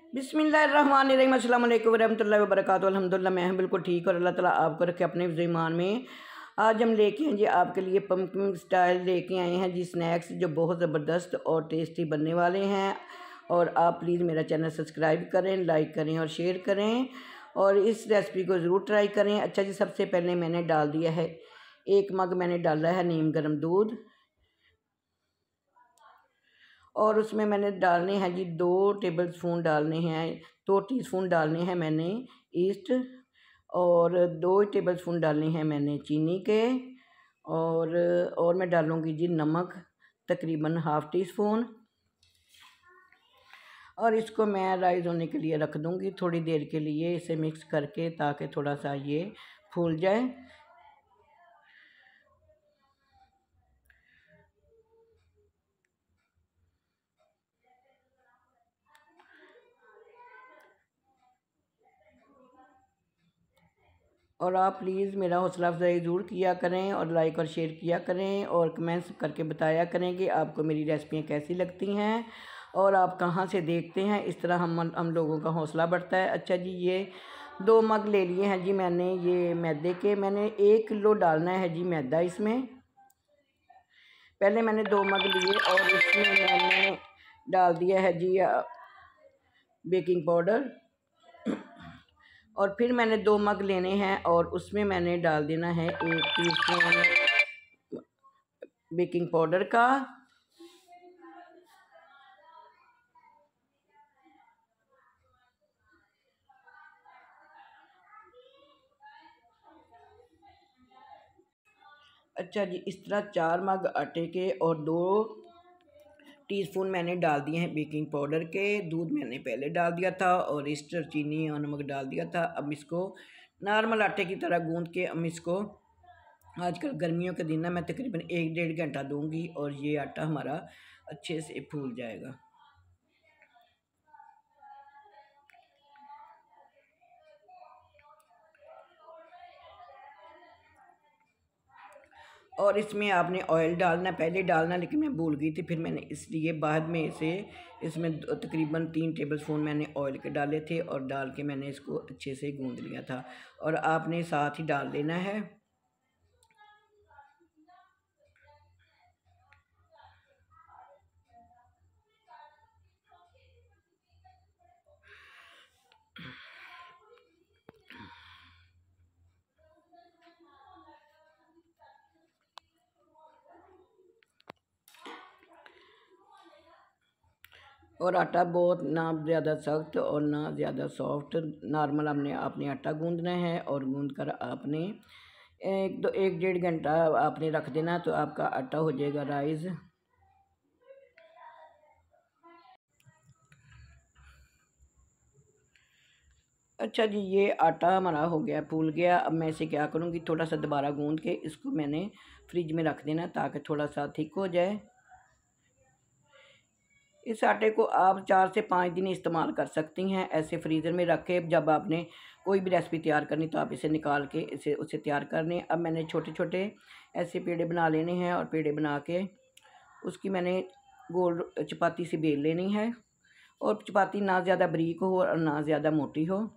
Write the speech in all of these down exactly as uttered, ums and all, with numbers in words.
बिस्मिल्लाहिर्रहमानिर्रहीम अस्सलाम वालेकुम रहमतुल्लाहि व बरकातुहू। अल्हम्दुलिल्लाह मैं हूं बिल्कुल ठीक और अल्लाह ताला आपको रखे अपने ईमान में। आज हम लेके हैं जी आपके लिए पम्पकिन स्टाइल लेके आए हैं जी स्नैक्स जो बहुत ज़बरदस्त और टेस्टी बनने वाले हैं। और आप प्लीज़ मेरा चैनल सब्सक्राइब करें, लाइक करें और शेयर करें और इस रेसिपी को ज़रूर ट्राई करें। अच्छा जी, सबसे पहले मैंने डाल दिया है एक मग मैंने डाला है नीम गर्म दूध और उसमें मैंने डालने हैं जी दो टेबल स्पून डालने हैं दो टीस्पून डालने हैं मैंने ईस्ट और दो टेबल स्पून डालने हैं मैंने चीनी के और और मैं डालूँगी जी नमक तकरीबन हाफ़ टी स्पून और इसको मैं राइज़ होने के लिए रख दूँगी थोड़ी देर के लिए इसे मिक्स करके ताकि थोड़ा सा ये फूल जाए। और आप प्लीज़ मेरा हौसला अफजाई ज़रूर किया करें और लाइक और शेयर किया करें और कमेंट्स करके बताया करें कि आपको मेरी रेसिपियाँ कैसी लगती हैं और आप कहाँ से देखते हैं। इस तरह हम हम लोगों का हौसला बढ़ता है। अच्छा जी, ये दो मग ले लिए हैं जी मैंने ये मैदे के। मैंने एक किलो डालना है जी मैदा इसमें। पहले मैंने दो मग लिए और इसमें मैंने डाल दिया है जी बेकिंग पाउडर और फिर मैंने दो मग लेने हैं और उसमें मैंने डाल देना है एक टीस्पून बेकिंग पाउडर का। अच्छा जी, इस तरह चार मग आटे के और दो टीस्पून मैंने डाल दिए हैं बेकिंग पाउडर के। दूध मैंने पहले डाल दिया था और ईस्टर चीनी और नमक डाल दिया था। अब इसको नॉर्मल आटे की तरह गूंद के हम इसको आजकल गर्मियों के दिन ना मैं तकरीबन एक डेढ़ घंटा दूंगी और ये आटा हमारा अच्छे से फूल जाएगा। और इसमें आपने ऑयल डालना पहले डालना लेकिन मैं भूल गई थी, फिर मैंने इसलिए बाद में इसे इसमें तकरीबन तीन टेबलस्पून मैंने ऑयल के डाले थे और डाल के मैंने इसको अच्छे से गूंद लिया था और आपने साथ ही डाल देना है। और आटा बहुत ना ज़्यादा सख्त और ना ज़्यादा सॉफ्ट, नॉर्मल हमने आपने आटा गूंदना है और गूंद कर आपने एक दो एक डेढ़ घंटा आपने रख देना तो आपका आटा हो जाएगा राइस। अच्छा जी, ये आटा हमारा हो गया फूल गया। अब मैं इसे क्या करूँगी, थोड़ा सा दोबारा गूंद के इसको मैंने फ्रिज में रख देना ताकि थोड़ा सा थिक हो जाए। इस आटे को आप चार से पाँच दिन इस्तेमाल कर सकती हैं ऐसे फ्रीज़र में रख के। जब आपने कोई भी रेसिपी तैयार करनी तो आप इसे निकाल के इसे उसे तैयार कर लें। अब मैंने छोटे छोटे ऐसे पेड़े बना लेने हैं और पेड़े बना के उसकी मैंने गोल चपाती सी बेल लेनी है और चपाती ना ज़्यादा बारीक हो और ना ज़्यादा मोटी हो।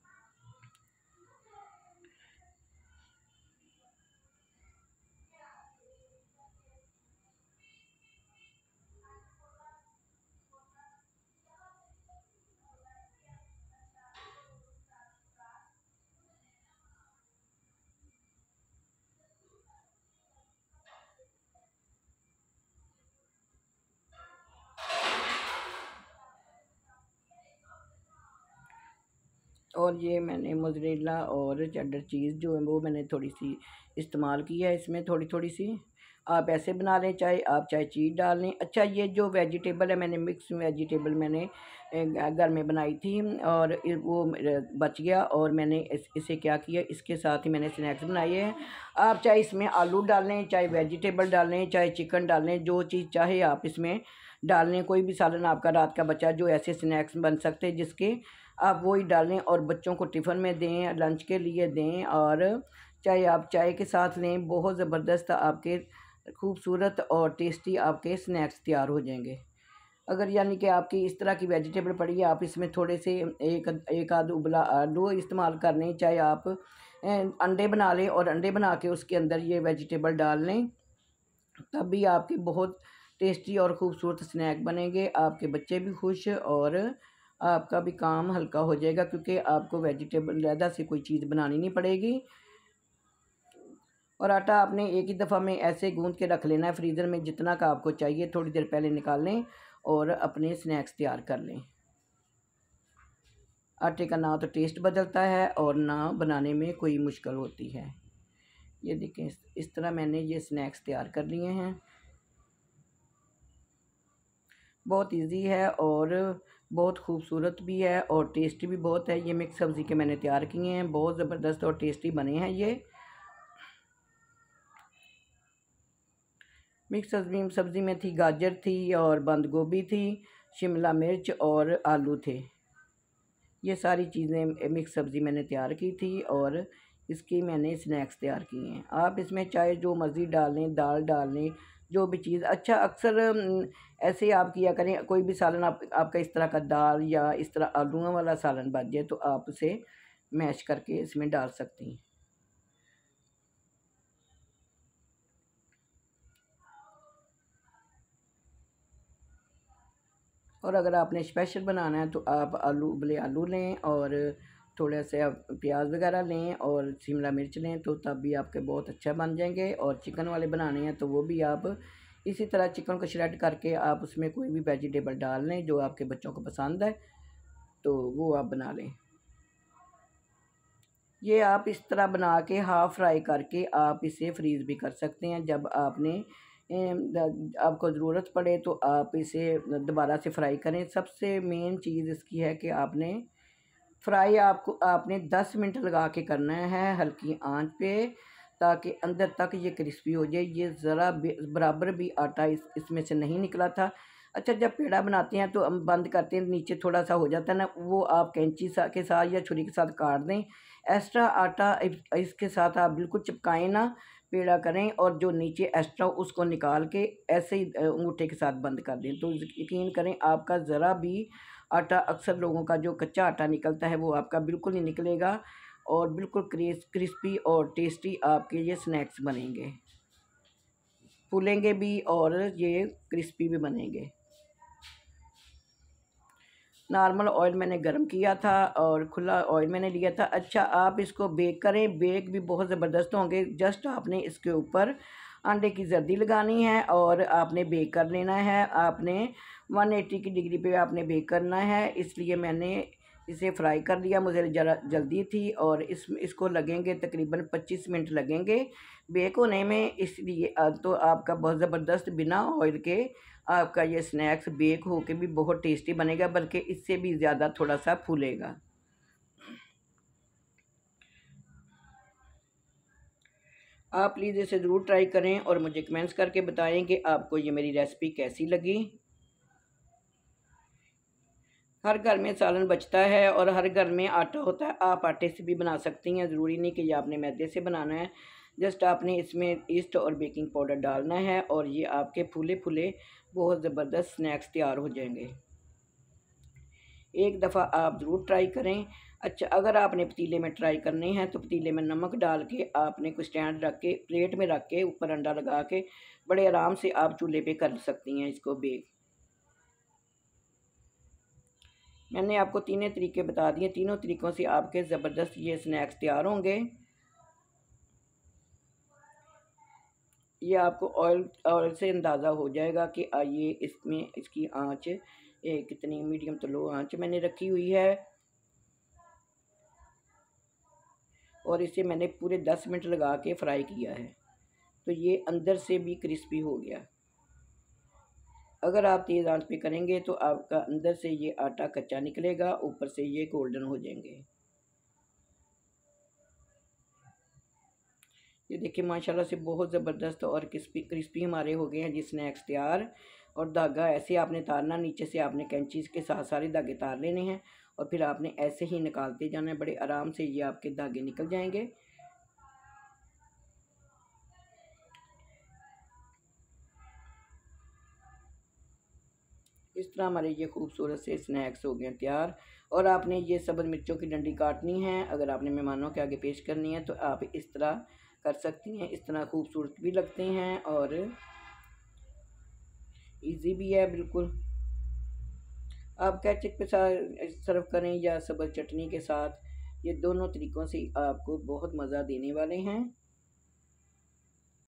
और ये मैंने मोज़रेला और चेडर चीज़ जो है वो मैंने थोड़ी सी इस्तेमाल की है इसमें, थोड़ी थोड़ी सी। आप ऐसे बना लें, चाहे आप चाहे चीज़ डाल लें। अच्छा, ये जो वेजिटेबल है मैंने मिक्स वेजिटेबल मैंने घर में बनाई थी और वो बच गया और मैंने इस, इसे क्या किया, इसके साथ ही मैंने स्नैक्स बनाए हैं। आप चाहे इसमें आलू डालें, चाहे वेजिटेबल डालें, चाहे चिकन डालें, जो चीज़ चाहे आप इसमें डालें। कोई भी सालन आपका रात का बचा जो ऐसे स्नैक्स बन सकते हैं जिसके आप वही डालें और बच्चों को टिफ़िन में दें, लंच के लिए दें और चाहे आप चाय के साथ लें। बहुत ज़बरदस्त आपके खूबसूरत और टेस्टी आपके स्नैक्स तैयार हो जाएंगे। अगर यानी कि आपकी इस तरह की वेजिटेबल पड़ी है, आप इसमें थोड़े से एक एक आध उबला आलू इस्तेमाल कर लें, चाहे आप अंडे बना लें और अंडे बना के उसके अंदर ये वेजिटेबल डाल लें, तब भी आपके बहुत टेस्टी और ख़ूबसूरत स्नैक बनेंगे। आपके बच्चे भी खुश और आपका भी काम हल्का हो जाएगा, क्योंकि आपको वेजिटेबल ज़्यादा से कोई चीज़ बनानी नहीं पड़ेगी। और आटा आपने एक ही दफ़ा में ऐसे गूंद के रख लेना है फ्रीज़र में, जितना का आपको चाहिए थोड़ी देर पहले निकाल लें और अपने स्नैक्स तैयार कर लें। आटे का ना तो टेस्ट बदलता है और ना बनाने में कोई मुश्किल होती है। ये देखें, इस तरह मैंने ये स्नैक्स तैयार कर लिए हैं। बहुत इजी है और बहुत खूबसूरत भी है और टेस्टी भी बहुत है। ये मिक्स सब्ज़ी के मैंने तैयार किए हैं, बहुत ज़बरदस्त और टेस्टी बने हैं। ये मिक्स सब्ज़ी सब्ज़ी में थी गाजर थी और बंद गोभी थी, शिमला मिर्च और आलू थे। ये सारी चीज़ें मिक्स सब्ज़ी मैंने तैयार की थी और इसकी मैंने स्नैक्स तैयार किए हैं। आप इसमें चाहे जो मर्ज़ी डाल लें, दाल डाल लें, जो भी चीज़। अच्छा, अक्सर ऐसे आप किया करें, कोई भी सालन आप आपका इस तरह का दाल या इस तरह आलूओं वाला सालन बच जाए तो आप उसे मैश करके इसमें डाल सकती हैं। और अगर आपने स्पेशल बनाना है तो आप आलू उबले आलू लें और थोड़ा सा प्याज वगैरह लें और शिमला मिर्च लें, तो तब भी आपके बहुत अच्छा बन जाएंगे। और चिकन वाले बनाने हैं तो वो भी आप इसी तरह चिकन को श्रेड करके आप उसमें कोई भी वेजिटेबल डाल लें जो आपके बच्चों को पसंद है, तो वो आप बना लें। ये आप इस तरह बना के हाफ़ फ्राई करके आप इसे फ्रीज़ भी कर सकते हैं। जब आपने आपको ज़रूरत पड़े तो आप इसे दोबारा से फ्राई करें। सबसे मेन चीज़ इसकी है कि आपने फ्राई आपको आपने दस मिनट लगा के करना है हल्की आंच पे, ताकि अंदर तक ये क्रिस्पी हो जाए। ये ज़रा बराबर भी आटा इस इसमें से नहीं निकला था। अच्छा, जब पेड़ा बनाते हैं तो हम बंद करते हैं, नीचे थोड़ा सा हो जाता है ना, वो आप कैंची सा के साथ या छुरी के साथ काट दें। एक्स्ट्रा आटा इसके साथ आप बिल्कुल चिपकाएं ना, पेड़ा करें और जो नीचे एक्स्ट्रा उसको निकाल के ऐसे ही अंगूठे के साथ बंद कर दें, तो यकीन करें आपका ज़रा भी आटा, अक्सर लोगों का जो कच्चा आटा निकलता है वो आपका बिल्कुल नहीं निकलेगा और बिल्कुल क्रिस क्रिस्पी और टेस्टी आपके ये स्नैक्स बनेंगे, फूलेंगे भी और ये क्रिस्पी भी बनेंगे। नॉर्मल ऑयल मैंने गरम किया था और खुला ऑयल मैंने लिया था। अच्छा, आप इसको बेक करें, बेक भी बहुत ज़बरदस्त होंगे। जस्ट आपने इसके ऊपर अंडे की जर्दी लगानी है और आपने बेक कर लेना है। आपने एक सौ अस्सी की डिग्री पे आपने बेक करना है, इसलिए मैंने इसे फ्राई कर लिया, मुझे ज़रा जल्दी थी। और इस इसको लगेंगे तकरीबन पच्चीस मिनट लगेंगे बेक होने में, इसलिए तो आपका बहुत ज़बरदस्त बिना ऑयल के आपका ये स्नैक्स बेक हो के भी बहुत टेस्टी बनेगा, बल्कि इससे भी ज़्यादा थोड़ा सा फूलेगा। आप प्लीज़ इसे ज़रूर ट्राई करें और मुझे कमेंट्स करके बताएं कि आपको ये मेरी रेसिपी कैसी लगी। हर घर में सालन बचता है और हर घर में आटा होता है, आप आटे से भी बना सकती हैं, ज़रूरी नहीं कि ये आपने मैदे से बनाना है। जस्ट आपने इसमें ईस्ट और बेकिंग पाउडर डालना है और ये आपके फूले फूले बहुत ज़बरदस्त स्नैक्स तैयार हो जाएंगे। एक दफ़ा आप ज़रूर ट्राई करें। अच्छा, अगर आपने पतीले में ट्राई करने हैं तो पतीले में नमक डाल के आपने कोई स्टैंड रख के प्लेट में रख के ऊपर अंडा लगा के बड़े आराम से आप चूल्हे पे कर सकती हैं इसको बेक। मैंने आपको तीनों तरीके बता दिए, तीनों तरीक़ों से आपके ज़बरदस्त ये स्नैक्स तैयार होंगे। ये आपको ऑयल ऑयल से अंदाज़ा हो जाएगा कि ये इसमें इसकी आंच ये कितनी मीडियम तो लो आंच मैंने रखी हुई है और इसे मैंने पूरे दस मिनट लगा के फ्राई किया है, तो ये अंदर से भी क्रिस्पी हो गया। अगर आप तेज़ आंच पे करेंगे तो आपका अंदर से ये आटा कच्चा निकलेगा, ऊपर से ये गोल्डन हो जाएंगे। ये देखिए माशाल्लाह से बहुत ज़बरदस्त और क्रिस्पी क्रिस्पी हमारे हो गए हैं जी स्नैक्स तैयार। और धागा ऐसे आपने तारना, नीचे से आपने कैंची के साथ सारे धागे तार लेने हैं और फिर आपने ऐसे ही निकालते जाना है, बड़े आराम से ये आपके धागे निकल जाएंगे। इस तरह हमारे ये खूबसूरत से स्नैक्स हो गए तैयार। और आपने ये सब्ज़ मिर्चों की डंडी काटनी है, अगर आपने मेहमानों के आगे पेश करनी है तो आप इस तरह कर सकती हैं। इस तरह खूबसूरत भी लगते हैं और इजी भी है बिल्कुल। आप केचप के साथ सर्व करें या सब्ज़ चटनी के साथ, ये दोनों तरीक़ों से आपको बहुत मज़ा देने वाले हैं।